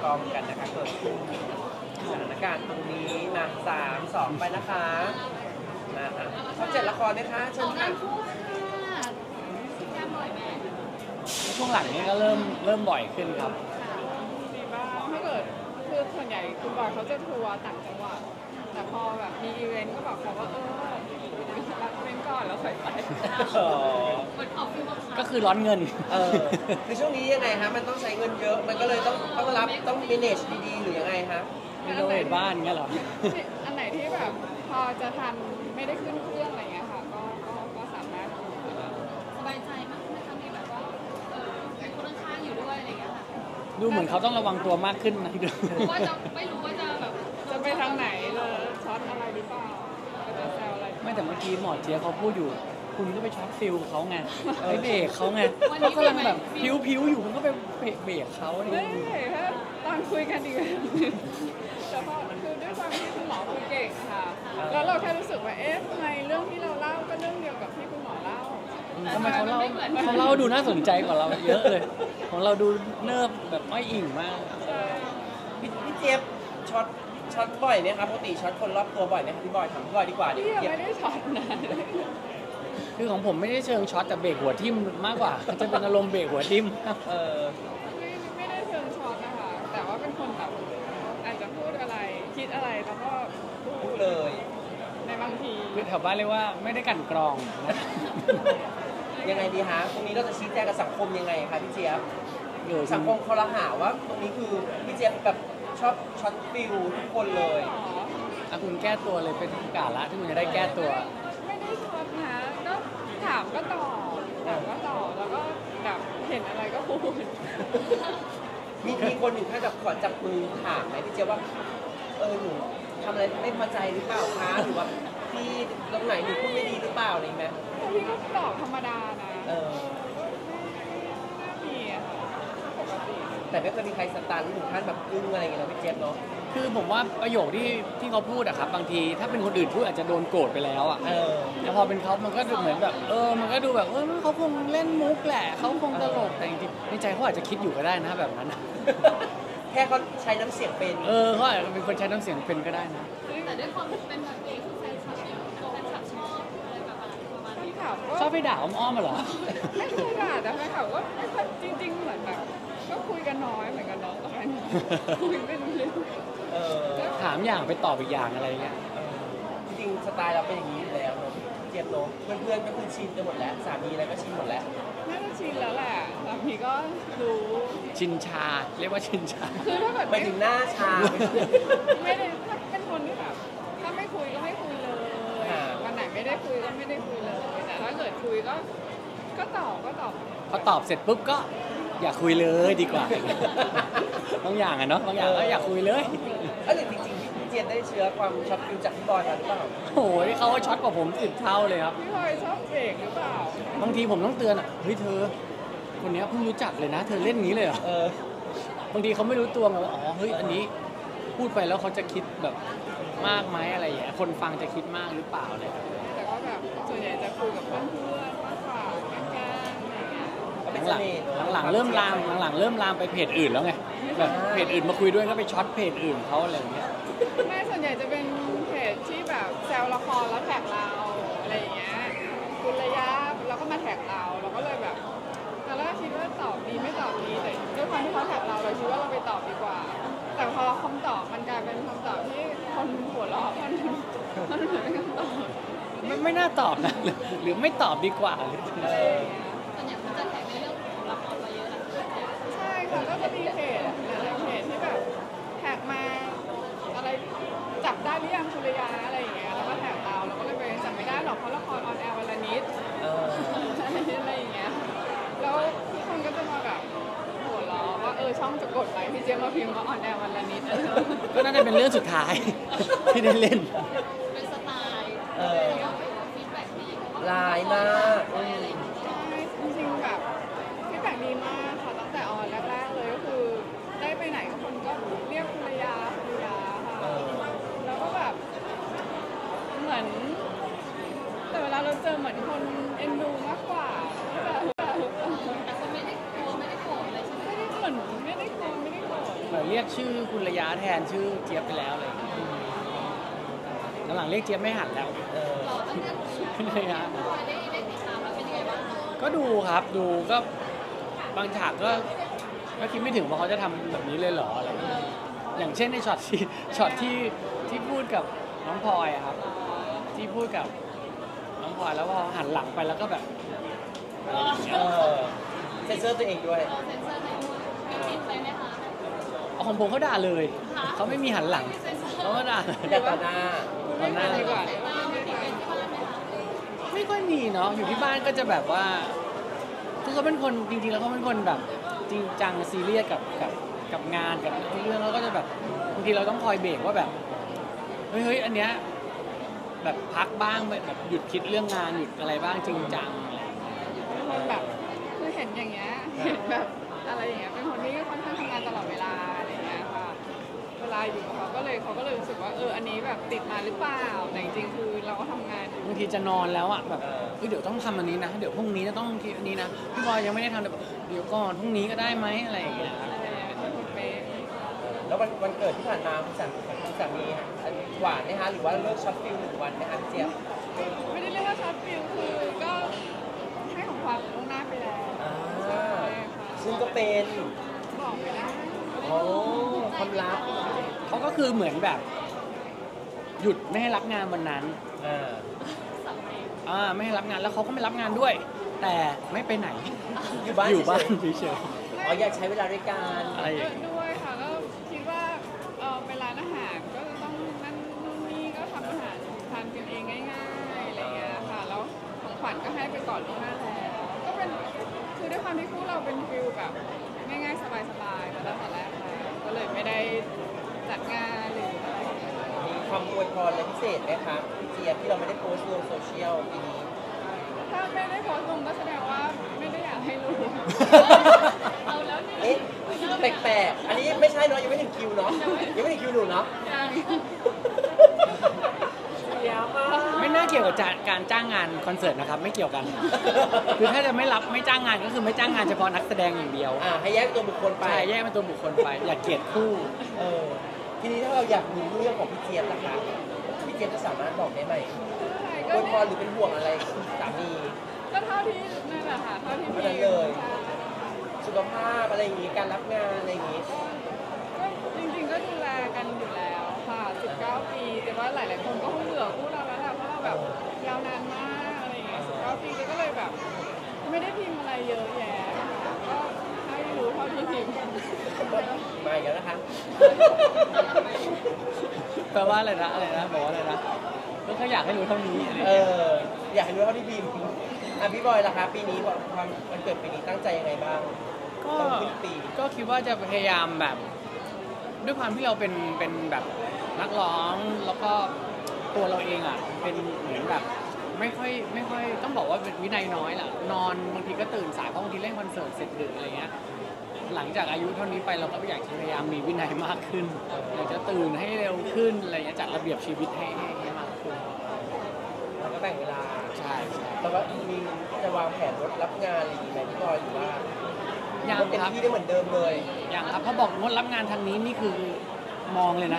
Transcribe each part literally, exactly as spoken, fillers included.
กองกันนะคะเกิดขึ้นสถานการณ์ตรงนี้นะสามสองไปนะคะมาอ่ะเขาเจ็ดละครนะคะเชิญค่ะช่วงหลังนี้ก็เริ่มเริ่มบ่อยขึ้นครับดีบ้างถ้าเกิดคือส่วนใหญ่คุณบอยเขาจะทัวร์ต่างจังหวัดแต่พอแบบมีอีเวนต์ก็บอกเขาว่าเออรับอีเวนต์ก่อนแล้วค่อยไปก็คือร้อนเงินเออคือช่วงนี้ยังไงฮะมันต้องใช้เงินเยอะมันก็เลยต้องต้องรับต้อง manage ดีๆหรือยังไงฮะมีโรงเรียนบ้านเงี้ยหรออันไหนที่แบบพอจะทันไม่ได้ขึ้นเครื่องอะไรเงี้ยค่ะก็ก็ก็สามารถสบายใจมากไหมคะมีแบบว่าเออเป็นคนข้างๆอยู่ด้วยอะไรเงี้ยค่ะดูเหมือนเขาต้องระวังตัวมากขึ้นนะดูว่าจะไม่รู้ว่าจะแบบจะไปทางไหนเลยช็อตอะไรหรือเปล่าจะแซวอะไรไม่แต่เมื่อกี้หมอเจี๊ยบเขาพูดอยู่คุณก็ไปช็อตฟิลเขาไงไปเบรกเขาไงเขากำลังแบบพิ้วๆอยู่คุณก็ไปเบรกเขาไม่ค่ะตอนคุยกันดีกันแต่พอคือด้วยความที่คุณหมอคุยเก่งค่ะแล้วเราแค่รู้สึกว่าเอ๊ะทำไมเรื่องที่เราเล่าก็เรื่องเดียวกับที่คุณหมอเล่าทำไมเขาเล่าเขาเล่าดูน่าสนใจกว่าเราเยอะเลยของเราดูเนิบแบบไม่อิ่งมากพี่เจี๊ยบช็อตช็อตบ่อยไหมครับปกติช็อตคนรอบตัวบ่อยไหมครับพี่บอยถามพี่บอยดีกว่าพี่ยังไม่ได้ช็อตนะคือของผมไม่ได้เชิงช็อตแต่เบรกหัวทิ่มมากกว่าจะเป็นอารมณ์เบรกหัวทิ่มเออไม่ไม่ได้เชิงช็อตนะคะแต่ว่าเป็นคนแบบอาจจะพูดอะไรคิดอะไรแล้วก็พูดเลยในบางทีคือแถวบ้านเรียกว่าไม่ได้กั่นกรองนะยังไงดีฮะตรงนี้เราจะชี้แจงกับสังคมยังไงคะพี่เจี๊ยบสังคมเขาละหาว่าตรงนี้คือพี่เจี๊ยบแบบชอบช็อตฟิลทุกคนเลยอ่ะคุณแก้ตัวเลยเป็นกาละที่คุณจะได้แก้ตัวไม่ได้ช็อตนะก็ถามก็ตอบถามก็ตอบแล้วก็แบบเห็นอะไรก็พูดมีมีคนอยู่แค่แบบขอจับมือถามไหมพี่เจี๊ยบว่าเออหนูทำอะไรไม่พอใจหรือเปล่าคะหรือว่าพี่ตรงไหนหนูพูดไม่ดีหรือเปล่าอะไรไหมพี่ก็ตอบธรรมดานะเออไม่มีอะปกติแต่ไม่เคยมีใครสตันถึงขั้นแบบอึ้งอะไรอย่างเงี้ยนะพี่เจี๊ยบเนาะคือผมว่าประโยคที่ที่เขาพูดอะครับบางทีถ้าเป็นคนอื่นพูดอาจจะโดนโกรธไปแล้วอะแต่พอเป็นเขามันก็ดูเหมือนแบบเออมันก็ดูแบบเออเขาคงเล่นมุกแหละเขาคงตลกแต่จริงๆในใจเขาอาจจะคิดอยู่ก็ได้นะแบบนั้นแค่เขาใช้น้ำเสียงเป็นเออเขาอาจจะเป็นคนใช้น้ำเสียงเป็นก็ได้นะแต่ด้วยความเป็นแบบนี้คือแฟนคลับแฟนคลับชอบอะไรแบบประมาณนี้ชอบไปด่าอ้อมๆมาหรอไม่เคยด่าแต่แฟนคลับก็ไม่ค่อยจริงๆเหมือนแบบก็คุยกันน้อยเหมือนกันเนาะตอนนั้นคุยไม่รู้เรื่องถามอย่างไปตอบอีกอย่างอะไรเงี้ยจริงๆสไตล์เราเป็นอย่างนี้อยู่แล้วเนาะเจี๊ยบเนาะเพื่อนๆก็คือชินกันหมดแล้วสามีอะไรก็ชินหมดแล้วน่าจะชินแล้วแหละสามีก็รู้ชินชาเรียกว่าชินชาคือถ้าแบบไปถึงหน้าชาไม่ได้ถ้าเป็นคนที่แบบถ้าไม่คุยก็ไม่คุยเลยวันไหนไม่ได้คุยก็ไม่ได้คุยเลยแต่ถ้าเกิดคุยก็ก็ตอบก็ตอบพอตอบเสร็จปุ๊บก็อยากคุยเลยดีกว่าบางอย่างอะเนาะบางอย่างก็อยากคุยเลยเออจริงๆพี่เจี๊ยบได้เชื้อความช็อตฟิลจากพี่บอยมาหรือเปล่าโอ้ยเขาช็อตกว่าผมสิบเท่าเลยครับพี่บอยชอบเบรกหรือเปล่าบางทีผมต้องเตือนอ่ะเฮ้ยเธอคนนี้เพิ่งรู้จักเลยนะเธอเล่นงี้เลยเหรอเออบางทีเขาไม่รู้ตัวไงว่าอ๋อเฮ้ยอันนี้พูดไปแล้วเขาจะคิดแบบมากไหมอะไรอย่างเงี้ยคนฟังจะคิดมากหรือเปล่าเลยแต่ก็แบบส่วนใหญ่จะคุยกับเพื่อนๆมากกว่าแกล้งหลังหลังเริ่มลามหลังเริ่มลามไปเพจอื่นแล้วไงแบบเพจอื่นมาคุยด้วยก็ไปช็อตเพจอื่นเขาอะไรอย่างเงี้ยแม่ส่วนใหญ่จะเป็นเพจที่แบบแซวละครแล้วแท็กเราอะไรอย่างเงี้ยคุณระยะแล้วก็มาแท็กเราเราก็เลยแบบตอนแรกคิดว่าตอบดีไม่ตอบดีแต่ด้วยความที่เขาแท็กเราเราคิดว่าเราไปตอบดีกว่าแต่พอคำตอบมันกลายเป็นคำตอบที่คนหัวเราะมันมันเหมือนคำตอบไม่ไม่น่าตอบนะหรือไม่ตอบดีกว่าเลยส่วนใหญ่คุณจะแท็กในเรื่องของละครมาเยอะนะใช่ค่ะก็จะมีเพจหลายๆเพจที่แบบแท็กมาอะไรจับได้หรือยังคุณระยะอะไรอย่างเงี้ยแล้วก็แท็กเราเราก็เลยไปจับไม่ได้หรอกเพราะละครออนแอร์วันละนิดอะไรอย่างเงี้ยแล้วทุกคนก็จะมาแบบหัวเราะว่าเออช่องจะกดไลค์พี่เจี๊ยบมาพิมพ์ว่าออนแอร์วันละนิดก็น่าจะเป็นเรื่องสุดท้ายที่ได้เล่นเป็นสไตล์ฟีดแบ็กดีลายมากจริงๆแบบฟีดแบ็กดีมากค่ะตั้งแต่ออนแรกๆเลยก็คือได้ไปไหนคนก็เรียกคุณระยะคุณระยะค่ะแล้วก็แบบเหมือนแต่เวลาเราเจอเหมือนคนเอ็นดูมากกว่าแต่คนไม่ได้กลัวไม่ได้โกรธเลยใช่ไหมไม่ได้เหมือนไม่ได้กลัวไม่ได้โกรธเรีรียกชื่อคุณระยะแทนชื่อเจี๊ยบไปแล้วเลยหลังๆเรียกเจี๊ยบไม่หันแล้วเออเราตั้งแต่คุณระยะพอได้ได้ติดตามเราเป็นยังไงบ้างก็ดูครับดูก็บางฉากก็ก็คิดไม่ถึงว่าเขาจะทำแบบนี้เลยเหรออะไรอย่างเงี้ยอย่างเช่นในช็อตที่ช็อตที่ที่พูดกับน้องพลอยอะครับ ที่พูดกับน้องพลอยแล้วพอหันหลังไปแล้วก็แบบอะไรอย่างเงี้เอย อเซนเซอร์ตัวเองด้วยเราเซ็นเซอร์ไหนมีติดไปไหมคะเอาของผมเขาด่าเลยเขาไม่มีหันหลังเขาก็ด่าอย่าต่อหน้าตอนหน้าดีกว่าสายตาไม่ติดไปที่บ้านไหมคะไม่ค่อยมีเนาะอยู่ที่บ้านก็จะแบบว่าคือเขาเป็นคนจริงๆแล้วเขาเป็นคนแบบจริงจังซีเรียสกับกับกับงานกับทุกเรื่องแล้วก็จะแบบบางทีเราต้องคอยเบรกว่าแบบเฮ้ยเฮ้ยอันเนี้ยแบบพักบ้างแบบหยุดคิดเรื่องงานหยุดอะไรบ้างจริงจังอะไรอย่างเงี้ยเป็นคนแบบคือเห็นอย่างเงี้ยเห็นแบบอะไรอย่างเงี้ยเป็นคนที่ค่อนข้างทำงานตลอดเวลาอะไรอย่างเงี้ยค่ะเวลาอยู่กับเขาก็เลยเขาก็เลยรู้สึกว่าเอออันนี้แบบติดมาหรือเปล่าแต่จริงๆคือเราก็ทำงานอยู่บางทีจะนอนแล้วอ่ะแบบเฮ้ยเดี๋ยวต้องทำอันนี้นะเดี๋ยวพรุ่งนี้จะต้องคิดอันนี้นะพี่บอยยังไม่ได้ทำเดี๋ยวเดี๋ยวก่อนพรุ่งนี้ก็ได้ไหมอะไรอย่างเงี้ยอะไรอย่างเงี้ยเป็นคนเป๊ะแล้ววันวันเกิดที่ผ่านมาคุณสามีคุณสามีหวานไหมคะหรือว่าเลิกช็อตฟิลหนึ่งวันไหมคะพี่เจี๊ยบไม่ได้เรียกว่าช็อตฟิลคือก็ให้ของขวัญล่วงหน้าไปแล้วอ่าใช่ค่ะซึ่งก็เป็นบอกไม่ได้โอ้ความลับเขาก็คือเหมือนแบบ หยุดไม่ให้รับงานวันนั้นอ่าอ่าไม่ให้รับงานแล้วเขาก็ไม่รับงานด้วย แต่ไม่ไปไหนอยู่บ้านอยู่บ้านเฉยเฉยๆอ๋ออยากใช้เวลาด้วยกันๆอะไรอย่างเงี้ยด้วยค่ะก็คิดว่าเออเป็นร้านอาหารก็จะต้องนั่นนู่นนี่ก็ทำอาหารทานกันเองง่ายๆอะไรเงี้ยค่ะแล้วของขวัญก็ให้ไปก่อนล่วงหน้าแล้วก็เป็นคือด้วยความที่คู่เราเป็นฟิลแบบง่ายๆสบายๆมาตั้งแต่แรกค่ะก็เลยไม่ได้จัดงานหรืออะไรอย่างเงี้ยมีความอวยพรอะไรพิเศษไหมคะพี่เจี๊ยบที่เราไม่ได้โพสต์ลงโซเชียลปีนี้ถ้าไม่ได้โพสต์ลงก็แสดงว่าไม่ได้อยากให้รู้เอาแล้วนี่เอ๊ะแปลกๆ อันนี้ไม่ใช่เนาะยังไม่ถึงคิวเนาะยังไม่ถึงคิวหนูเนาะยังเดี๋ยวมาไม่น่าเกี่ยวกับการจ้างงานคอนเสิร์ตนะครับ ไม่เกี่ยวกัน คือถ้าจะไม่รับไม่จ้างงานก็คือไม่จ้างงานเฉพาะนักแสดงอย่างเดียวอ่าให้แยกตัวบุคคลไปใช่แยกเป็นตัวบุคคลไป อย่าเกลียดคู่เออทีนี้ถ้าเราอยากรู้เรื่องของพี่เจี๊ยบล่ะคะพี่เจี๊ยบจะสามารถบอกได้ไหมใช่อก็วยพรหรือเป็นห่วงอะไรสามีก็เท่าที่นั่นแหละค่ะเท่าที่เท่ามีนั้นเลยใช่สุขภาพอะไรอย่างงี้การรับงานอะไรอย่างงี้ก็จริงๆก็ดูแลกันอยู่แล้วค่ะสิบเก้าปีแต่ว่าหลายๆคนก็คงเบื่อคู่เราแล้วแหละเพราะเราแบบยาวนานมากอะไรอย่างเงี้ยสิบเก้าปีก็เลยแบบ ไม่ได้พิมพ์อะไรเยอะแยะค่ะก็ให้รู้เท่าที่พิมพ์มาอีกแล้วนะคะแปลว่าอะไรนะอะไรนะบอกว่าอะไรนะก็แค่อยากให้รู้เท่านี้อะไรอย่างเอเงี้ยออยากให้รู้เท่าที่พิมพ์อ่ะพี่บอยล่ะคะปีนี้ความวันเกิดปีนี้ตั้งใจยังไงบ้างก็ต้องขึ้นปีก็คิดว่าจะพยายามแบบ ด้วยความที่เราเป็นเป็นแบบนักร้องแล้วก็ตัวเราเองอ่ะเป็นเหมือนแบบไม่ค่อยไม่ค่อยต้องบอกว่าเป็นวินัยน้อยแหละนอนบางทีก็ตื่นสายเพราะบางทีเล่นคอนเสิร์ตเสร็จดึกอะไรเงี้ยหลังจากอายุเท่านี้ไปเราก็อยากจะพยายามมีวินัยมากขึ้นอยากจะตื่นให้เร็วขึ้นอะไรเงี้ยจัดระเบียบชีวิตให้ให้ให้มากขึ้นแล้วก็แบ่งเวลาใช่ใช่แล้วก็มีจะวางแผนรถรับงานอะไรอย่างงี้ไหมพี่บอยหรือว่ายังเป็นครับที่ได้เหมือนเดิมเลยยังครับพอบอกงดรับงานทางนี้นี่คือมองเลยนะ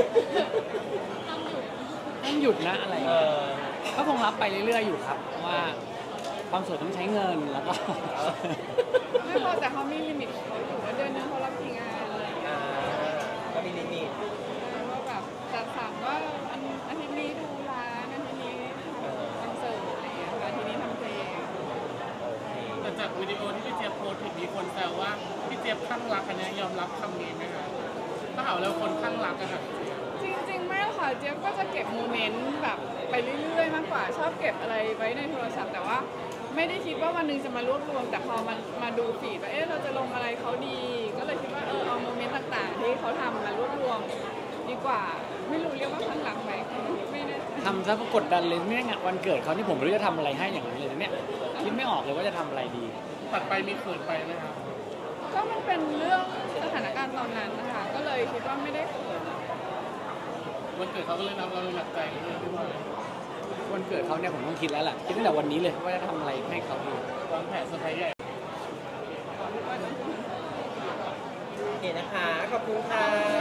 ต้องหยุดนะอะไรเอเงี้ยอก็คงรับไปเรื่อยๆอยู่ครับเพราะว่าความสวยต้องใช้เงินแล้วก็ไม่พอแต่เขามีลิมิตของเขาอยู่ว่าเดือนนึงเขารับกี่งานอะไรอย่างเงี้ยอ่าก็มีลิมิตว่าแบบจัดสรรว่าอันอาทิตย์นี้ดูร้านอาทิตย์นี้ทำคอนเสิร์ตอะไรอย่างเงี้ยอาทิตย์นี้ทำเพลงโอเคแต่จากวิดีโอที่พี่เจี๊ยบโพสต์เห็นมีคนแซวว่าพี่เจี๊ยบข้างรักอันเนี้ยยอมรับคำนี้ไหมคะถ้าหาแล้วคนข้างรักอะค่ะจริงๆไม่หรอกค่ะเจี๊ยบก็จะเก็บโมเมนต์แบบไปเรื่อยๆมากกว่าชอบเก็บอะไรไว้ในโทรศัพท์แต่ว่าไม่ได้คิดว่าวันหนึงจะมารวบรวมแต่พอมันมาดูฟีดว่าเอ๊ะเราจะลงอะไรเขาดี ก็เลยคิดว่าเออเอาโมเมนต์ต่างๆ ที่เขาทำมารวบรวมดีกว่า ไม่รู้เรียกว่าข้างหลังไหมไม่แน่ใจทำซะกดดันเลยเนี่ยงานวันเกิดเขานี่ผมไม่รู้จะทำอะไรให้อย่างนั้นเลยนะเนี่ยคิดไม่ออกเลยว่าจะทำอะไรดีตัดไปมีเขินไปไหมคะก็มันเป็นเรื่องสถานการณ์ตอนนั้นนะคะก็เลยคิดว่าไม่ได้เขินวันเกิดเขาก็เลยนำเราหนักใจกันเลยพี่บอยวันเกิดเขาเนี่ยผมต้องคิดแล้วล่ะคิดตั้งแต่วันนี้เลยว่าจะทำอะไรให้เขาดีวางแผนเซอร์ไพรส์ใหญ่โอเคนะคะ ขอบคุณค่ะ